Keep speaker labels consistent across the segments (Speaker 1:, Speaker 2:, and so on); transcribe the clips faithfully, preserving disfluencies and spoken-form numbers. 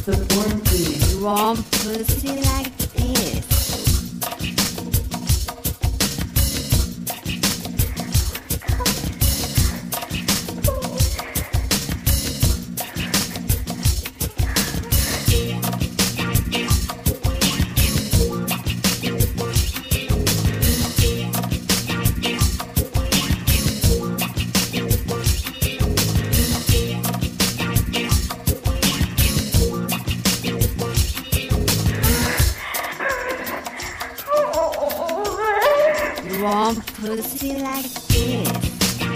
Speaker 1: Support please. You want pussy like this? Want pussy like this?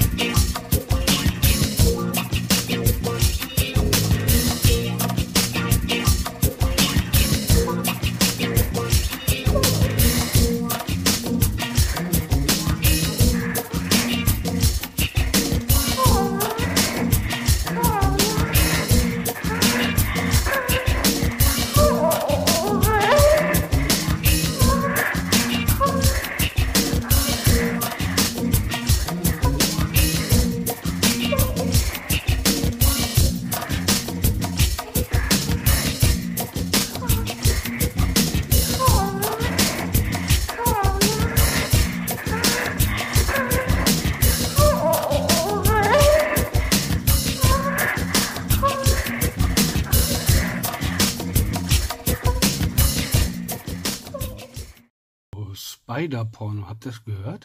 Speaker 2: Spider-Porno, habt ihr das gehört?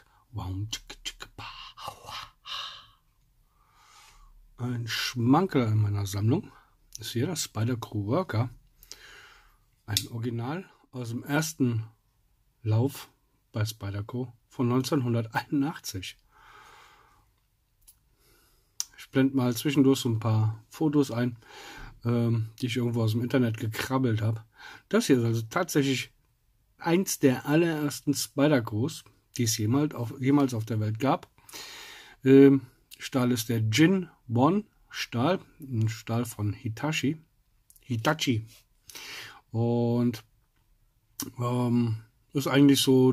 Speaker 2: Ein Schmankerl in meiner Sammlung ist hier das Spyderco Worker. Ein Original aus dem ersten Lauf bei Spyderco von neunzehnhunderteinundachtzig. Ich blende mal zwischendurch so ein paar Fotos ein, ähm, die ich irgendwo aus dem Internet gekrabbelt habe. Das hier ist also tatsächlich eins der allerersten Spydercos, die es jemals auf, jemals auf der Welt gab. Ähm, Stahl ist der Jin One Stahl, ein Stahl von Hitachi. Hitachi. Und ähm, ist eigentlich so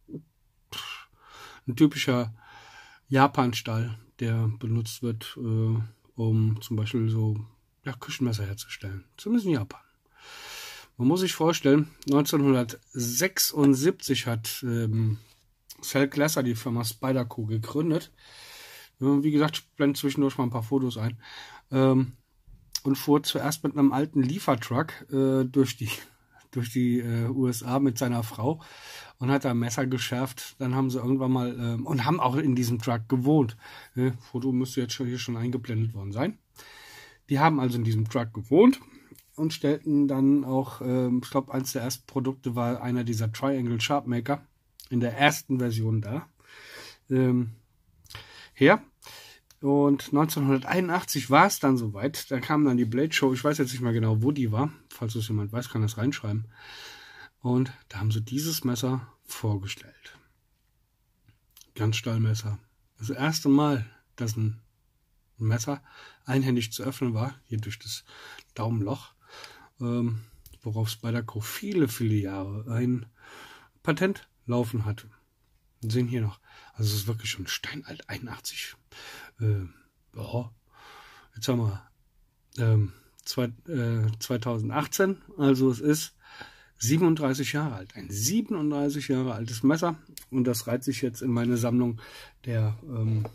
Speaker 2: ein typischer Japan-Stahl, der benutzt wird, äh, um zum Beispiel so ja, Küchenmesser herzustellen. Zumindest in Japan. Man muss sich vorstellen, neunzehnhundertsechsundsiebzig hat ähm, Sal Glasser die Firma Spyderco gegründet. Äh, wie gesagt, ich blende zwischendurch mal ein paar Fotos ein. Ähm, und fuhr zuerst mit einem alten Liefertruck äh, durch die, durch die äh, U S A mit seiner Frau und hat da Messer geschärft. Dann haben sie irgendwann mal, äh, und haben auch in diesem Truck gewohnt. Äh, Foto müsste jetzt schon hier schon eingeblendet worden sein. Die haben also in diesem Truck gewohnt. Und stellten dann auch, ähm, ich glaube, eins der ersten Produkte war einer dieser Triangle Sharp Maker in der ersten Version da ähm, her. Und neunzehnhunderteinundachtzig war es dann soweit. Da kam dann die Blade Show. Ich weiß jetzt nicht mehr genau, wo die war. Falls es jemand weiß, kann das reinschreiben. Und da haben sie dieses Messer vorgestellt. Ganzstahlmesser. Das erste Mal, dass ein Messer einhändig zu öffnen war, hier durch das Daumenloch. Ähm, worauf Spyderco viele, viele Jahre ein Patent laufen hatte. Wir sehen hier noch, also es ist wirklich schon steinalt, einundachtzig. Äh, oh. Jetzt haben wir ähm, zwei, äh, zweitausendachtzehn, also es ist siebenunddreißig Jahre alt. Ein siebenunddreißig Jahre altes Messer und das reiht sich jetzt in meine Sammlung der ähm,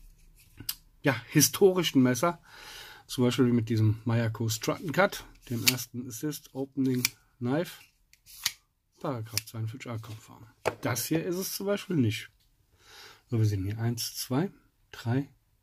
Speaker 2: ja, historischen Messer. Zum Beispiel mit diesem Miyako Strut and Cut, dem ersten Assist Opening Knife, Paragraph zweiundvierzig A-konform. Das hier ist es zum Beispiel nicht. So, wir sehen hier eins, zwei, drei,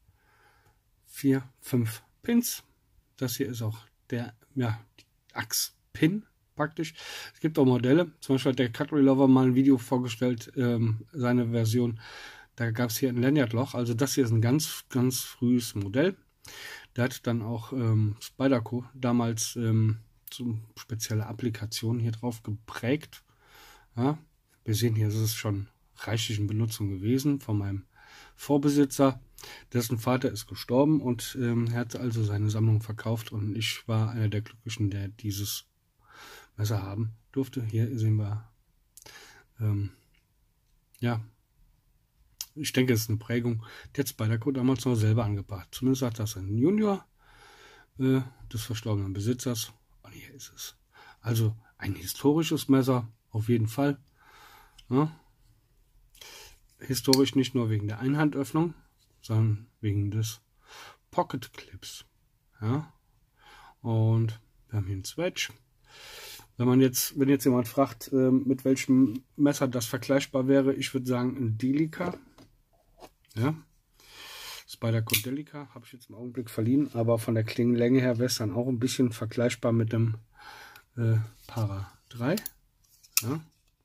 Speaker 2: vier, fünf Pins. Das hier ist auch der ja, Achs-Pin praktisch. Es gibt auch Modelle, zum Beispiel hat der Cutlery Lover mal ein Video vorgestellt, ähm, seine Version. Da gab es hier ein Lanyardloch. Also das hier ist ein ganz, ganz frühes Modell. Der hat dann auch ähm, Spyderco damals ähm, so spezielle Applikationen hier drauf geprägt. Ja, wir sehen hier, es ist schon reichlich in Benutzung gewesen von meinem Vorbesitzer. Dessen Vater ist gestorben und ähm, er hat also seine Sammlung verkauft und ich war einer der Glücklichen, der dieses Messer haben durfte. Hier sehen wir, ähm, ja, ich denke, es ist eine Prägung, die hat Spyderco damals noch selber angebracht. Zumindest hat das ein Junior äh, des verstorbenen Besitzers. Und hier ist es. Also ein historisches Messer, auf jeden Fall. Ja. Historisch nicht nur wegen der Einhandöffnung, sondern wegen des Pocket Clips. Ja. Und wir haben hier einen Swatch. Wenn man jetzt, wenn jetzt jemand fragt, äh, mit welchem Messer das vergleichbar wäre, ich würde sagen ein Delica. Ja. Spyderco Delica habe ich jetzt im Augenblick verliehen, aber von der Klingenlänge her wäre es dann auch ein bisschen vergleichbar mit dem äh, Para drei. Ja.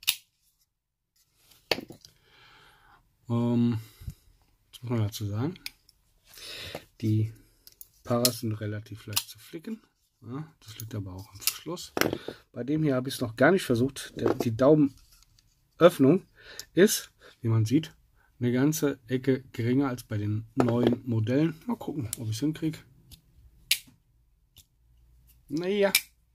Speaker 2: Ähm, was muss man dazu sagen? Die Paras sind relativ leicht zu flicken. Ja, das liegt aber auch am Verschluss. Bei dem hier habe ich es noch gar nicht versucht. Der, die Daumenöffnung ist, wie man sieht, eine ganze Ecke geringer als bei den neuen Modellen. Mal gucken, ob ich es hinkriege. Naja.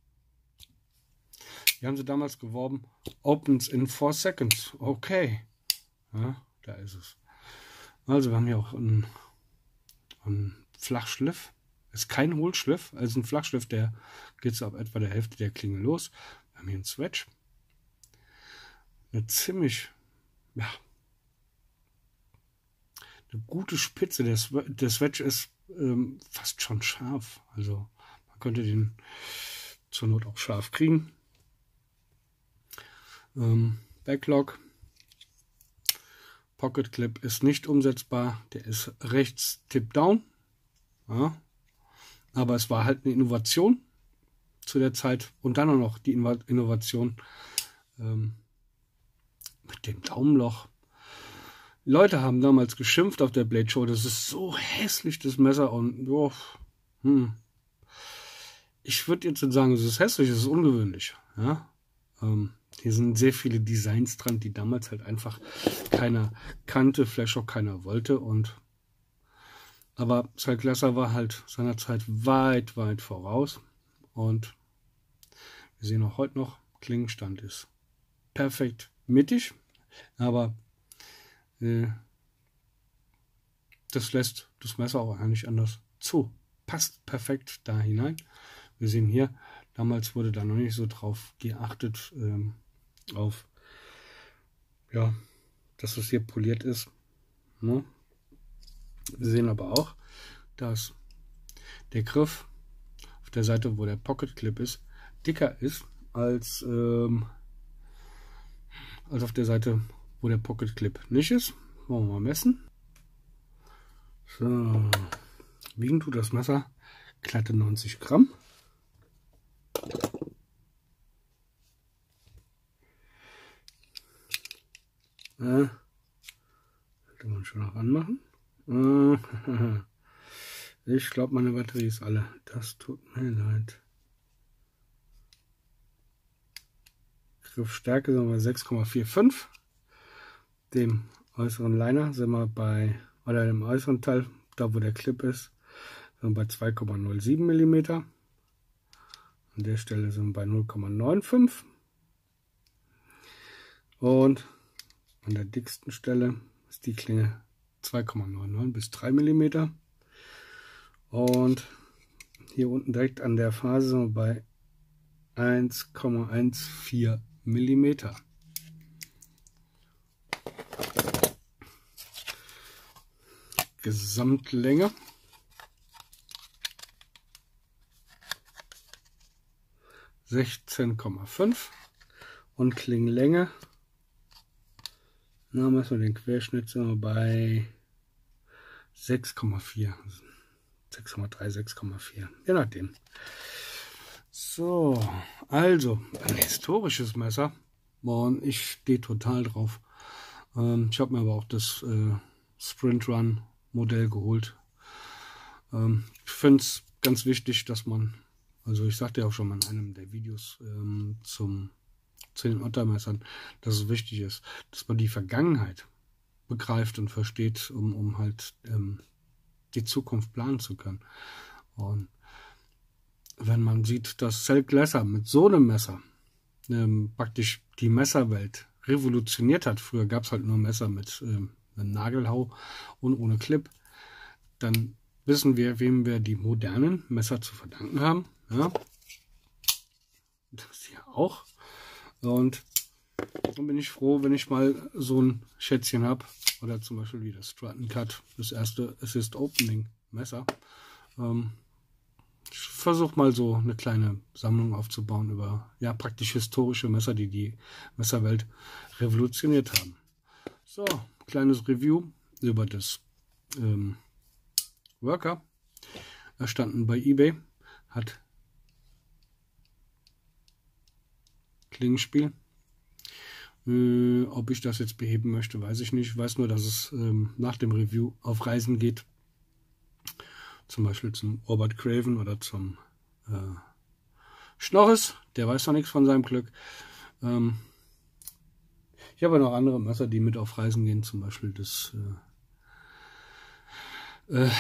Speaker 2: Die haben sie damals geworben. Opens in four seconds. Okay. Ja, da ist es. Also wir haben hier auch einen, einen Flachschliff. Ist kein Hohlschliff, also ein Flachschliff, der geht so ab etwa der Hälfte der Klinge los. Wir haben hier einen Swatch. Eine ziemlich, ja, eine gute Spitze. Der, Sw der Swatch ist ähm, fast schon scharf. Also man könnte den zur Not auch scharf kriegen. Ähm, Backlog. Pocket Clip ist nicht umsetzbar. Der ist rechts Tip-Down. Ja. Aber es war halt eine Innovation zu der Zeit. Und dann auch noch die Innovation ähm, mit dem Daumenloch. Die Leute haben damals geschimpft auf der Blade Show. Das ist so hässlich, das Messer. Und oh, hm. ich würde jetzt sagen, es ist hässlich, es ist ungewöhnnlich. Ja? Ähm, hier sind sehr viele Designs dran, die damals halt einfach keiner kannte, vielleicht auch keiner wollte. Und aber Cyclessa war halt seinerzeit weit, weit voraus. Und wir sehen auch heute noch, Klingenstand ist perfekt mittig. Aber äh, das lässt das Messer auch eigentlich anders zu. Passt perfekt da hinein. Wir sehen hier, damals wurde da noch nicht so drauf geachtet, ähm, auf, ja, dass es hier poliert ist. Ne? Wir sehen aber auch, dass der Griff auf der Seite, wo der Pocket Clip ist, dicker ist als, ähm, als auf der Seite, wo der Pocket Clip nicht ist. Wollen wir mal messen. So, wiegen tut das Messer glatte neunzig Gramm. Äh, kann man schon noch anmachen. Ich glaube, meine Batterie ist alle. Das tut mir leid. Griffstärke sind wir bei sechs Komma fünfundvierzig. Dem äußeren Liner sind wir bei, oder dem äußeren Teil, da wo der Clip ist, sind wir bei zwei Komma null sieben Millimeter. An der Stelle sind wir bei null Komma fünfundneunzig. Und an der dicksten Stelle ist die Klinge zwei Komma neunundneunzig bis drei Millimeter. Und hier unten direkt an der Phase sind wir bei eins Komma vierzehn Millimeter. Gesamtlänge sechzehn Komma fünf und Klingenlänge, na, messen wir den Querschnitt, sind wir bei sechs Komma vier, sechs Komma drei, sechs Komma vier, je nachdem. So, also ein historisches Messer und ich stehe total drauf. Ähm, ich habe mir aber auch das äh, Sprint Run Modell geholt. Ähm, ich finde es ganz wichtig, dass man, also ich sagte ja auch schon mal in einem der Videos ähm, zum, zu den Ottermessern, dass es wichtig ist, dass man die Vergangenheit begreift und versteht, um, um halt ähm, die Zukunft planen zu können. Und wenn man sieht, dass Cyclessa mit so einem Messer ähm, praktisch die Messerwelt revolutioniert hat, früher gab es halt nur Messer mit ähm, einem Nagelhau und ohne Clip, dann wissen wir, wem wir die modernen Messer zu verdanken haben. Ja? das hier auch. Und dann bin ich froh, wenn ich mal so ein Schätzchen habe. Oder zum Beispiel wie das Stratton Cut, das erste Assist Opening Messer. Ähm, ich versuche mal so eine kleine Sammlung aufzubauen über ja praktisch historische Messer, die die Messerwelt revolutioniert haben. So, kleines Review über das ähm, Worker. Erstanden bei eBay. Hat Klingenspiel. Äh, ob ich das jetzt beheben möchte, weiß ich nicht. Ich weiß nur, dass es ähm, nach dem Review auf Reisen geht. Zum Beispiel zum Robert Craven oder zum äh, Schnorris. Der weiß noch nichts von seinem Glück. Ähm, ich habe noch andere Messer, die mit auf Reisen gehen. Zum Beispiel das äh, äh,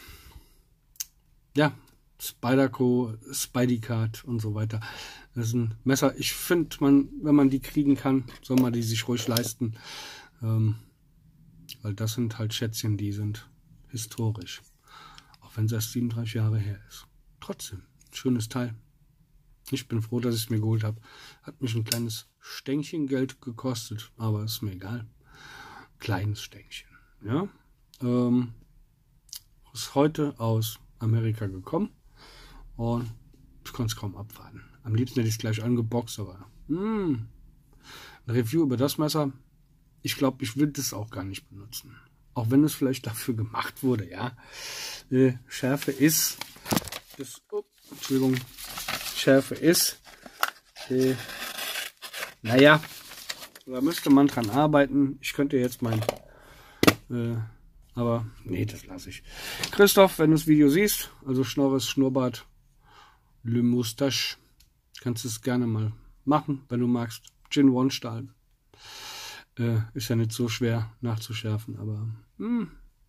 Speaker 2: ja, Spyderco, Spydercard und so weiter. Das ist ein Messer. Ich finde, man, wenn man die kriegen kann, soll man die sich ruhig leisten. Ähm, weil das sind halt Schätzchen, die sind historisch. Auch wenn es erst siebenunddreißig Jahre her ist. Trotzdem, schönes Teil. Ich bin froh, dass ich es mir geholt habe. Hat mich ein kleines Stänkchen Geld gekostet, aber ist mir egal. Kleines Stänkchen. Ja. Ähm, ist heute aus Amerika gekommen und ich konnte es kaum abwarten. Am liebsten hätte ich es gleich angeboxt, aber mh, ein Review über das Messer, ich glaube, ich will das auch gar nicht benutzen. Auch wenn es vielleicht dafür gemacht wurde, ja. Äh, Schärfe ist, das, oh, Entschuldigung, Schärfe ist, äh, naja, da müsste man dran arbeiten. Ich könnte jetzt mein, äh, aber nee, das lasse ich. Christoph, wenn du das Video siehst, also Schnorris, Schnurrbart, Le Moustache, kannst du es gerne mal machen, wenn du magst. Gin One Stahl. Äh, ist ja nicht so schwer nachzuschärfen, aber hm.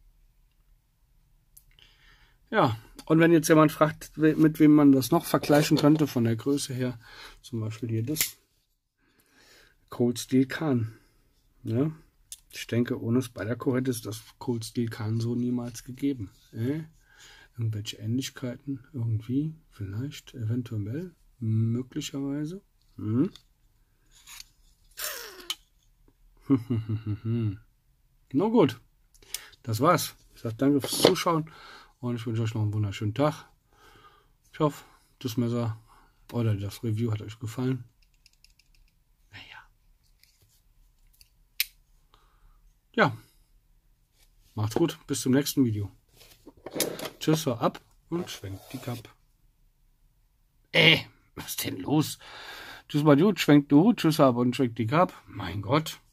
Speaker 2: Ja, und wenn jetzt jemand fragt, mit wem man das noch vergleichen könnte, von der Größe her, zum Beispiel hier das Cold Steel Kahn. Ja? Ich denke, ohne Spyderco hätte es das Cold Steel Kahn so niemals gegeben. Äh? Irgendwelche Ähnlichkeiten, irgendwie, vielleicht, eventuell, möglicherweise. Hm? Na gut, das war's. Ich sage danke fürs Zuschauen und ich wünsche euch noch einen wunderschönen Tag. Ich hoffe, das Messer oder das Review hat euch gefallen. Naja. Ja. Macht's gut, bis zum nächsten Video. Tschüss, hau ab und schwenkt die Kappe. Äh, was ist denn los? Tschüss, mal gut, schwenkt du, tschüss ab und schwenkt die Kappe. Mein Gott.